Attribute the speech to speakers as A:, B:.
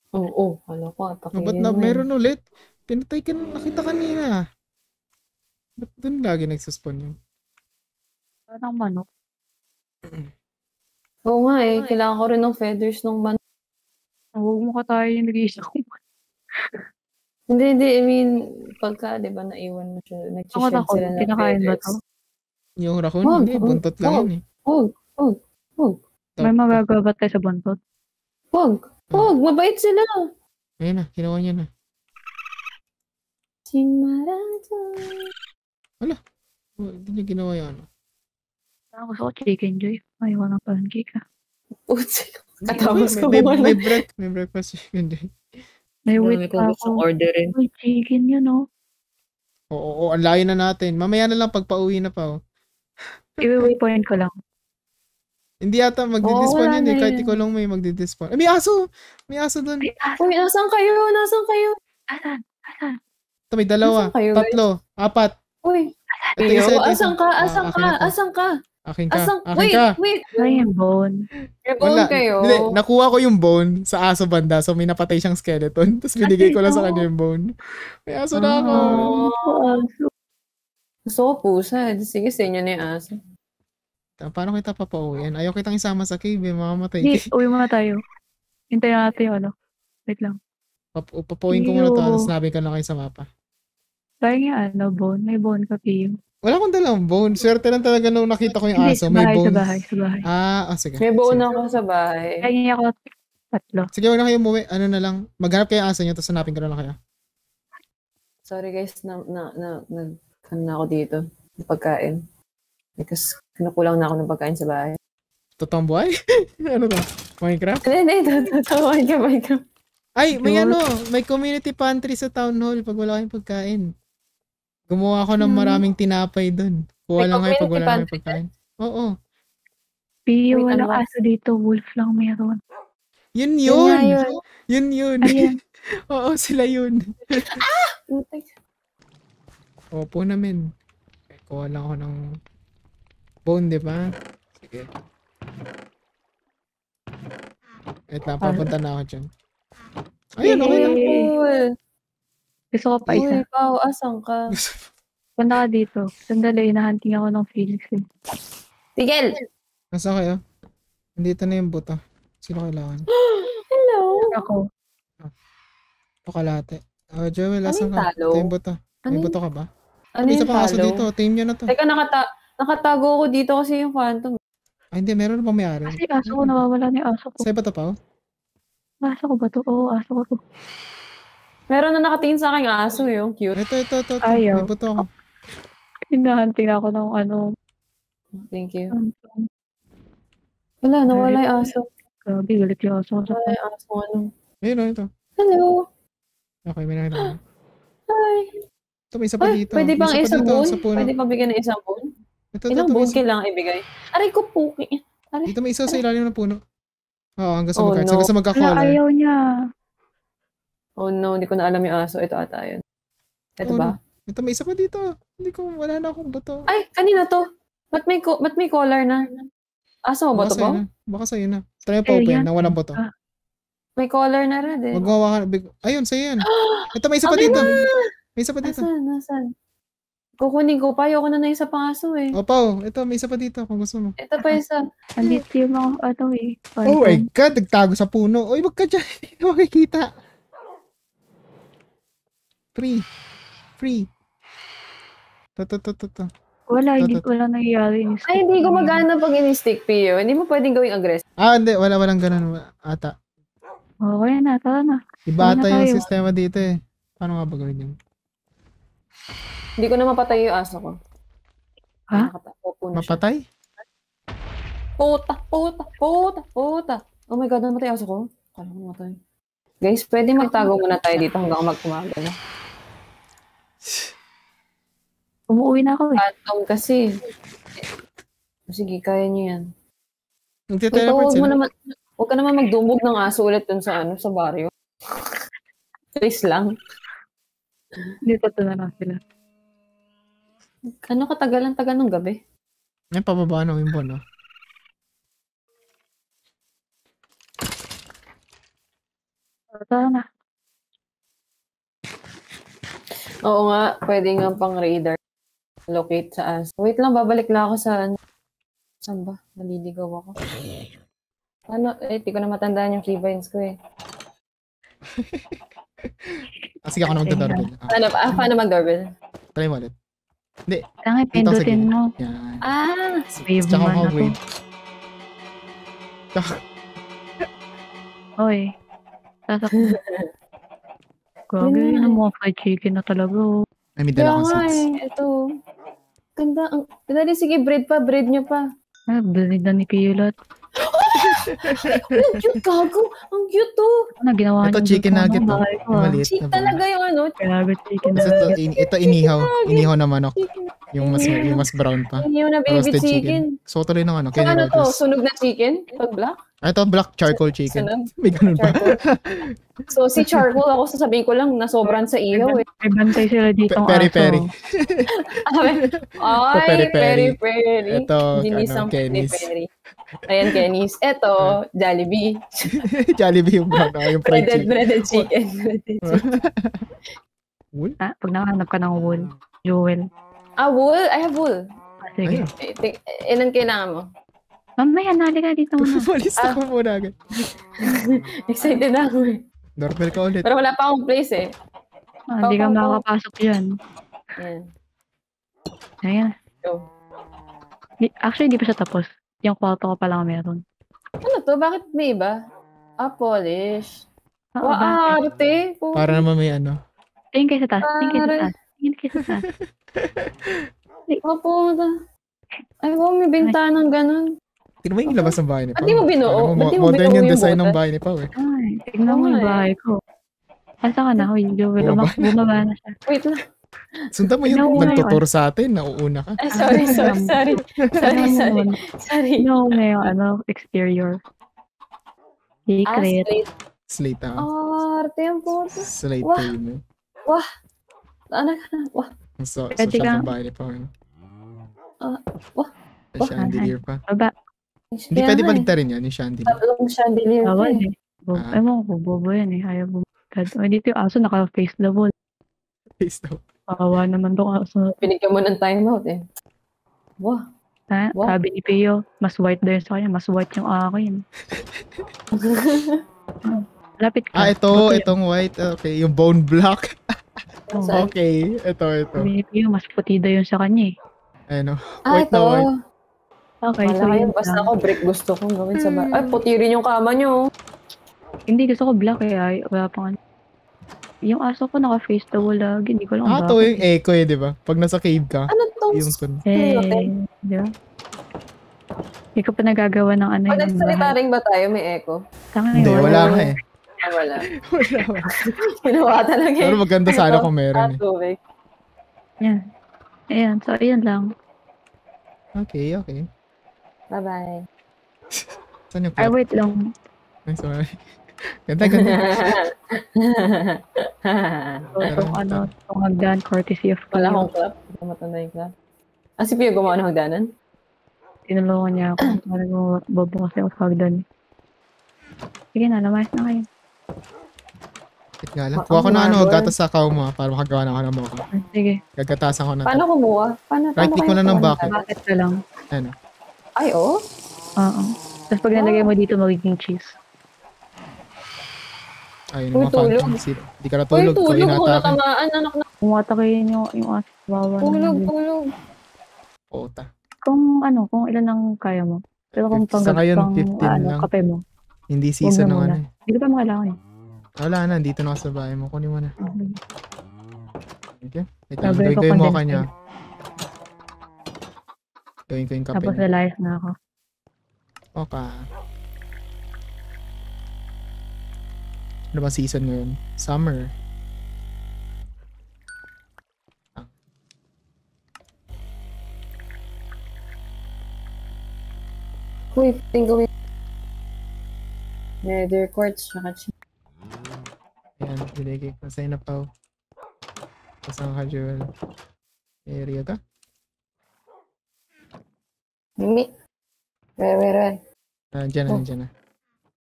A: Oo, kala ko
B: Ba't
A: atakihin
B: na
A: mo eh.
B: meron ulit? Pinatay ka nakita kanina. Ba't dun lagi nagsaspawn yun?
C: Parang manok.
A: Oo nga eh, kailangan ko rin ng feathers nung
C: Huwag mo ka tayo yung nag-iisa ko.
A: Hindi, I mean, pagka, di ba, naiwan mo siya,
C: Ako
A: nag-shed
C: ako,
A: sila ng
C: kinakain ba to?
A: feathers.
B: Yung raccoon?
A: Wag,
B: Hindi, buntot lang
A: wag,
B: yun eh.
A: wag, wag, wag,
C: May
B: Top.
C: magagawa ba tayo sa buntot?
A: wag, wag, mabait sila.
B: Ayun na, kinuha niya na.
A: Si Marata.
B: Hindi niya ginawa yan.
C: Parang gusto ko chicken joy. Ayaw ng pancake ah.
A: Putsi.
B: Hindi,
A: Katapos
B: okay,
A: ko
B: may breakfast chicken din.
C: May
A: Dami
C: wheat
A: ko
C: pa
A: gustong
C: ako.
A: orderin.
C: Uy, chicken yun oh.
B: Oo, ang layo na natin. Mamaya na lang pag pauwi na pa. Oh.
C: I-waypoint ko lang.
B: Hindi yata
A: Oo,
B: magdi-despawn
A: wala
B: yun
A: na
B: eh. Kahit
A: yun.
B: ikaw lang may magdi-despawn. May aso! May aso dun.
C: Ay, asan?
A: Uy, nasan kayo? Nasan kayo?
C: Asan? Asan?
B: Ito, may dalawa.
A: Nasaan kayo, guys?
B: Tatlo. Apat.
A: Uy,
B: Ito
A: Iyo,
B: isa, ito isa.
A: asan ka? Asan
B: Akin
A: ka?
B: na to.
A: Asan ka?
B: Akin ka.
A: Asan?
B: Akin
A: Wait,
B: ka.
A: wait.
C: Ay, yung bone.
A: Rebone kayo.
B: Hindi, nakuha ko yung bone sa aso banda. So may napatay siyang skeleton. Tapos binigay ko lang sa kanya yung bone. May aso na ako.
C: Aso.
A: Gusto ko pusa. Sige, sa inyo na yung aso.
B: Paano kita papauwian? Ayaw kitang isama sa cave. Mamamatay
C: Hindi,
B: ka.
C: uwi muna tayo. Hintayin natin yung ano. Wait lang.
B: Papauwiin ko muna to.
C: Ew.
B: Tapos sinabi ko lang kayo sa mapa.
C: Tayo nga ano, bone. May bone ka, Pio.
B: Wala akong dalang bone. Swerte lang talaga nung nakita ko yung
C: Hindi,
B: aso.
C: sa
B: May
C: bahay,
B: bone.
C: sa bahay, sa bahay.
B: Sige.
A: May bone
B: Sige.
A: ako sa bahay.
C: Kaya ako tatlo.
B: Sige, huwag na kayo umuwi. Ano na lang. Maghanap kayo ng aso nyo. Tapos hanapin ko na lang kayo.
A: Sorry guys, ano na ako dito. Ng pagkain. Because kinukulang na ako ng pagkain sa bahay.
B: Totoong buhay? Ano to? Minecraft?
A: Hindi, tatawain ka.
B: Ay, may
C: Yun.
B: may community pantry sa town hall pag wala kayong pagkain. Gumawa ako ng maraming tinapay doon. Kuha
A: May
B: lang kayo pag
A: community
B: wala na
A: pantry
B: pagkain. Oo.
C: Pio,
A: Wait,
C: walang
A: ano ba?
C: aso dito. Wolf lang meron.
B: Yun
A: Yun
B: yun.
A: nga yun.
B: Yun yun.
C: Ayan.
B: Oo, sila yun.
A: Putay.
B: Opo namin. Kuha lang ako ng bone, di ba? Sige. Wait lang, papunta na ako dyan. Ayun, okay lang.
A: Cool.
C: Gusto ko pa
A: Uy,
C: isa.
A: Pao, asan ka?
C: Punta ka dito. Sandali, hinahunting ako ng Felix eh.
A: Tigel!
B: Nasa kayo? Nandito na yung buto. Sino kailangan?
A: Hello!
C: Ako.
B: Pakalate. Joel,
A: Ano
B: asan
A: yung
B: ka?
A: talo?
B: Ito yung buto.
A: Ano
B: May
A: yung-
B: buto ka ba?
A: Ano
B: May isa
A: yung
B: pang aso
A: talo?
B: dito. Team nyo na to.
A: Teka, nakatago ako dito kasi yung phantom.
B: Ay, hindi. Meron na pang may-ari.
C: Kasi aso ko, nawawala na yung aso ko.
B: Sa'yo ba ito pa?
C: Aso ko ba to? Oo, aso ko to.
A: Meron na nakatingin sa akin aso yung cute.
B: Ito.
C: Ayaw.
B: May buto ako.
C: Hinahunting ako ng ano.
A: Thank you.
C: Phantom.
A: Wala, nawala yung aso.
C: Grabe, galit yung aso ko sa
A: Nawala yung aso. Ano?
B: Ayun, ito.
A: Hello!
B: Okay, may nakita ko.
A: Hi!
B: Ito, may isa pa
A: Ay,
B: dito.
A: pwede
B: May
A: bang
B: isa pa
A: isang
B: dito,
A: bone?
B: sa puno.
A: Pwede pa bigyan ng isang bone?
B: Ito,
A: Ilang
B: may
A: bone
B: isa.
A: kailangan ibigay? Aray ko, puki. Aray.
B: Dito may isa sa ilalim ng puno. Oo, hanggang sa
A: Oh,
B: mag-cards.
A: no.
B: Hanggang sa
C: Wala,
B: magka-collar.
C: ayaw niya.
A: Oh no, hindi ko na alam yung aso. Ito ata yun. Ito
B: Oh,
A: ba?
B: Ito, may isa pa dito. Wala na akong buto.
A: Ay, kanina to. Ba't may collar na? Aso mo ba
B: Baka
A: to
B: sa'yo
A: po?
B: na. Baka sa'yo na. Try mo pa
C: Ayun
B: open
C: yan.
B: na walang buto.
C: Ah.
A: May collar na rin eh.
B: Wag mo hawakan. Ayun, sa'yo yan. Ito, may isa pa
A: Akin
B: dito.
A: na!
B: May isa pa dito.
A: Nasaan? Kukunin ko pa. Ayoko na ng isa pang aso eh.
B: O, Pao. Ito, may isa pa dito kung gusto mo.
A: Ito pa isa.
C: Andito yung mga ano eh.
B: Oh my
C: Phantom.
B: God, nagtago sa puno. Uy, wag ka dyan. Hindi na makikita. Free. To.
C: Wala, wala nangyayari.
A: Ay, hindi gumagana pag ini-stick Pio. Hindi mo pwedeng gawing aggressive.
B: Hindi. Walang ganun ata.
C: Okay na, tara na.
B: Iba
C: Wala
B: ata yung
C: tayo.
B: sistema dito eh. Paano nga ba gawin yun?
A: Hindi ko na mapatay yung aso ko.
C: Ha?
A: Nakatapo na siya.
B: Mapatay?
A: Puta. Oh my God, namatay yung aso ko. Kala ko namatay. Guys, pwede magtago muna tayo dito hanggang magkumaga na.
C: Umuwi na ako eh.
A: Phantom kasi. Sige, kaya niyo yan.
B: Nagte-teleport sila.
A: Huwag ka naman magdumog ng aso ulit dun sa baryo. Please lang.
C: Dito na lang sila.
A: Ano katagal ng gabi?
B: Yan, pababa na yung buwan, no?
C: Tara na.
A: Oo nga, pwede nga pang radar. Locate sa as. Wait lang, babalik lang ako sa ano. Saan ba? Naliligaw ako. Ano? Di ko na matandaan yung keybinds ko eh.
B: Sige ako na magdadoorbell.
A: Paano mag-doorbell?
B: Try mo ulit. Hindi.
C: Tangay,
B: Dito ako sa
C: pindutin
B: gilid.
C: mo.
B: Yan.
C: Wave
B: Tsaka
C: man
B: ako
C: ako.
B: wave. Tsaka,
C: Oy. Sasak. Grabe, yun ang mga fried chicken na talaga. Oh.
B: ay, may
A: Kaya
B: dala kang
A: nga
B: seeds.
A: eh. Ito. Ganda. Dali, sige, bread pa. Bread nyo pa.
C: Bilid na ni Pilot.
A: Ang cute, gago. Ang cute to.
C: Ano, ginawa
B: Ito
C: niyo
B: chicken
C: dun sa
B: nugget to.
C: bahay ko,
B: Yung
C: ah.
B: maliit
A: Chick
B: na bone.
A: talaga yung ano.
C: Grabe, chicken
B: Ito,
C: nugget.
B: ito inihaw. Inihaw na manok. Yung mas brown pa.
A: Yung na baby
B: Roasted
A: chicken.
B: chicken. So tuloy ng ano.
A: So ano to?
B: Rogers.
A: Sunog na chicken? Pag black?
B: Ito black charcoal chicken.
A: Sunog?
B: May ganun pa.
A: Charcoal? So si charcoal, ako sasabihin ko lang, nasobran sa ihaw eh.
C: May bantay sila dito ang
B: Peri-peri.
A: Ay,
B: Peri-peri.
A: peri-peri.
B: Ito,
A: Ginisang
B: Kenny's.
A: peri-peri. Ayan, Kenny's. Ito, Jollibee.
B: Jollibee yung brown. Yung fried chicken.
A: Breaded chicken. Breaded chicken.
B: Wool?
C: Ah, pag nakahanap ka ng wool, jewel.
A: Wool? I have wool.
C: Ah, sige.
B: Ayun.
A: Ilan kailangan mo?
C: Mamaya, nalika dito muna.
B: Malis na ko muna agad.
A: Excited na ako eh.
B: Doorbell ka ulit.
A: Pero wala pa akong place eh.
C: Hindi ka makakapasok dyan.
A: Ayan.
C: Ayan.
A: Go.
C: Actually, di pa siya tapos. Yung kwarto ko pa lang meron.
A: Ano to? Bakit may iba? Polish.
C: Oo, bakit?
A: Arte.
B: Para naman may ano.
C: Tingin kayo sa taas. Tingin kayo sa taas. Tingin kayo sa taas.
A: Opo. Ay, wow, may bintanang ganun.
B: Tignan mo yung labas ng bahay ni Pao.
A: Ba't di mo binuo?
B: Alam mo,
A: Ba't di mo
B: modern
A: binuo
B: yung
A: yung
B: design ng
A: butas?
B: bahay ni Pao eh.
C: Ay, tignan mo
A: Oo
C: yung
A: nga eh.
C: bahay ko. Asa ka na? Huy, jewel.
B: Bumaba
C: Bumaba na siya.
A: Wait lang.
B: Sundan mo
C: No,
B: yung
C: no,
B: nagtuturo sa atin, nauuna ka.
A: Ay, sorry.
C: No, may exterior. Secret.
A: Slate.
B: Slate ah.
A: Arte yung photo.
B: Slate
A: Wah.
B: payment.
A: Ano ka na? Wah.
B: Social ng bahay ni Pao.
A: Wah.
B: Chandelier pa.
C: Baba.
B: Hindi pwede baligtarin yan, yung chandelier.
A: Tatlong chandelier.
C: Bawal
A: eh.
C: eh. Ewan ko, bobo yan eh. Ayaw bumagad. O, dito yung aso naka-face the wall.
B: Face daw.
C: Kawawa naman tong aso.
A: Pinigyan mo ng timeout eh. Wah.
C: Ha?
A: Wow.
C: Sabi ni Pio, mas white daw yun sa kanya. Mas white yung akin. Lapit ka.
B: Itong white. Okay, yung bone block.
C: Oo.
A: Saan?
B: Okay, ito.
C: Sabi ni Pio, mas puti daw yun sa kanya eh.
B: Ano,
A: Ito.
B: white na white.
C: Okay, so
A: Wala
C: yun
A: yun. Basta
C: lang.
A: ako brick gusto kong gawin sa bahay. Ay, puti rin yung kama nyo.
C: Hindi, gusto ko black eh. Ay, wala pang ano. Yung aso ko naka-face the wall lagi. Hindi ko lang
B: Ito yung echo eh, di ba? Pag nasa cave ka,
A: Ano tong
B: yung sun.
C: Di ba? Hindi ko pa nagagawa ng ano
A: Pag
C: yung
A: nagsalita rin ba tayo, may echo?
C: Tanga
B: Hindi,
C: yun.
B: wala nga eh.
A: Wala.
B: Wala.
A: Ginawa talaga eh.
B: Pero maganda sana kung meron eh.
A: Tubig.
C: Yan. Ayan, so ayan lang.
B: Okay.
A: Bye-bye.
B: Saan yung
C: Ay,
B: clap?
C: wait lang.
B: Ay, sorry. Ganda.
C: So, itong hagdan, courtesy of
A: Wala
C: Pio.
A: akong clap. Hindi ko matanda yung clap. Si Pio gumawa ng hagdanan?
C: Tinulungan niya ako. Talagang bobo kasi ako sa hagdan. Sige na, lamayas na kayo.
B: Wait nga lang. Kuha ko na gatas sa cow mo para makagawa na ako ng mocha.
C: Sige,
B: Gagatasan ko na.
A: Paano kumuha?
B: Right click mo na ng
A: kumuha?
B: bucket.
C: bakit ka lang?
B: Ano?
A: Ay, oh?
C: Oo. Tapos pag nalagay mo dito, magiging cheese.
B: Ayun,
A: Uy,
B: mga
A: tulog.
B: phantom seed. Di ka
A: Uy,
B: natulog. Ko
A: tulog ko
B: inatake.
A: natamaan. Anak na.
C: Umatakin yung aso. Wawa naman.
A: Tulog.
B: Ota.
C: Kung ilan ang kaya mo. Pero kung
B: Sa ngayon, 15 lang.
C: kape mo.
B: Hindi season
C: Huwag
B: ng
C: na
B: ano
C: muna.
B: eh.
C: Hindi ko pa makailangan eh.
B: Wala na, dito na ako sa bahay mo. Kunin mo na. Okay. Wait lang,
C: Sabi
B: gawin
C: ko
B: ko yung mocha
C: condensed
B: niya. Gawin ko yung kape
C: Tapos
B: niya.
C: nalayas na ako.
B: Okay. Ano ba season ngayon? Summer.
A: Uy, tingin Nether quartz, tsaka
B: Ayan, binigay ko sa'yo na Pao. Kasama ka, Joel. Area ka?
A: Mimi. Where?
B: Diyan na,
A: Oh.
B: diyan na.